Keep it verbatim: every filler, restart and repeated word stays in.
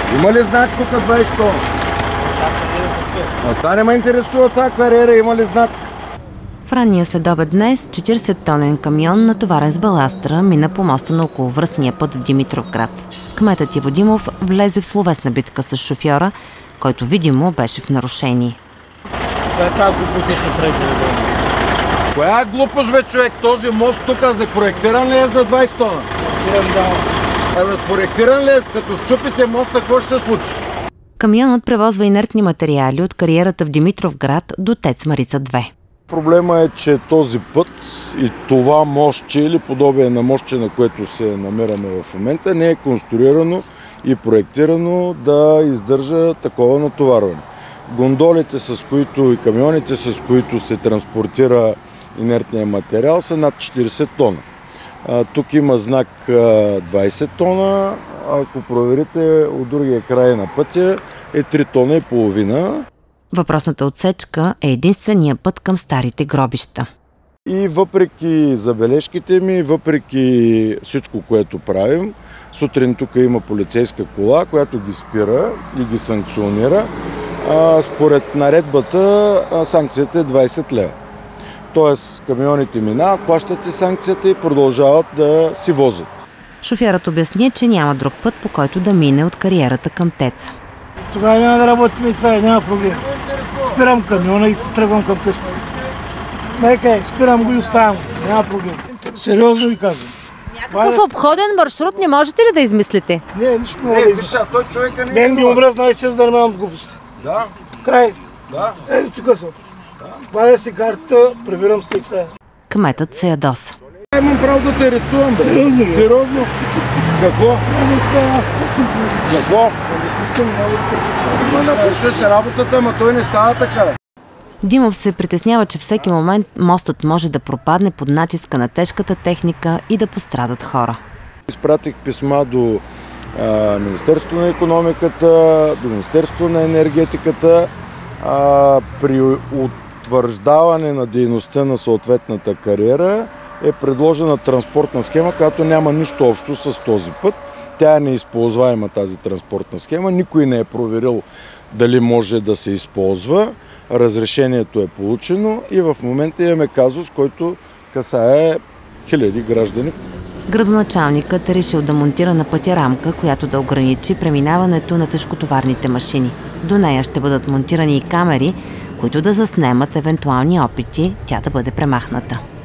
Има ли знак тук двайсет тона? А това не ме интересува тази кариера, има ли знак? В ранния следобед днес четирийсет тонен камион, натоварен с баластра, мина по моста на околовръстния път в Димитровград. Кметът Иво Димов влезе в словесна битка с шофьора, който видимо беше в нарушение. Коя е тази глупост да се прави? Коя е глупост, бе, човек? Този мост тук за проектиран ли е за двайсет тона? Спирам да. Абе, проектиран ли е? Като щупите моста, какво ще се случи? Камионът превозва инертни материали от кариерата в Димитровград до ТЕЦ Марица две. Проблема е, че този път и това мостче или подобие на мостче, на което се намираме в момента, не е конструирано и проектирано да издържа такова натоварване. Гондолите, с които и камионите, с които се транспортира инертния материал, са над четирийсет тона. А, тук има знак двайсет тона, ако проверите от другия край на пътя е три тона и половина. Въпросната отсечка е единствения път към старите гробища. И въпреки забележките ми, въпреки всичко, което правим, сутрин тук има полицейска кола, която ги спира и ги санкционира. А, според наредбата санкцията е двайсет лева. Тоест камионите минават, плащат си санкцията и продължават да си возят. Шофьорът обясни, че няма друг път, по който да мине от кариерата към ТЕЦ. Тогава няма да работим и това е, няма проблем. Спирам камиона и си тръгвам към къща. Майка, спирам го и оставям го, няма проблем. Сериозно ви казвам. Някакъв обходен маршрут не можете ли да измислите? Не, нищо не мога да измисля. Той човека не е. Мен ми омръзна вече да занимавам с глупости. Да. Край. Да. Ето тук съм. Вадя си картата, прибирам се и това. Кметът се ядоса. Имам право да те арестувам. Сериозно ли? Сериозно. Какво? Какво? Ма напускаш се работата, ама той не става така. Димов се притеснява, че всеки момент мостът може да пропадне под натиска на тежката техника и да пострадат хора. Изпратих писма до а, Министерството на икономиката, до Министерството на енергетиката. А, при утвърждаване на дейността на съответната кариера е предложена транспортна схема, която няма нищо общо с този път. Тя е неизползваема, тази транспортна схема. Никой не е проверил дали може да се използва. Разрешението е получено и в момента имаме казус, който касае хиляди граждани. Градоначалникът е решил да монтира на пътя рамка, която да ограничи преминаването на тежкотоварните машини. До нея ще бъдат монтирани и камери, които да заснемат евентуални опити тя да бъде премахната.